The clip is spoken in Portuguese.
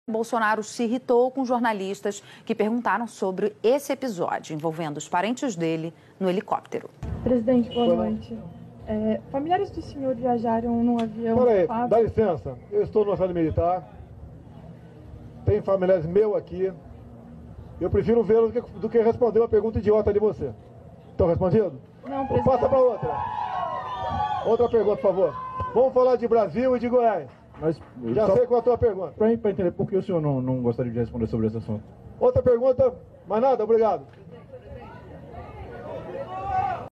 Bolsonaro se irritou com jornalistas que perguntaram sobre esse episódio envolvendo os parentes dele no helicóptero. Presidente, boa noite. Familiares do senhor viajaram num avião... Peraí, dá licença. Eu estou no estado militar. Tem familiares meus aqui. Eu prefiro vê-los do que responder uma pergunta idiota de você. Estão respondido? Não, presidente. Passa para outra. Outra pergunta, por favor. Vamos falar de Brasil e de Goiás. Mas, já sei qual é a tua pergunta. Para entender por que o senhor não gostaria de responder sobre esse assunto. Outra pergunta? Mais nada? Obrigado.